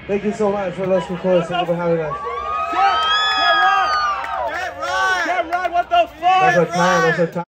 Thank you so much for Los Cocoas. Thank you for having us. Get right! What the fuck? That's our time. That's our time.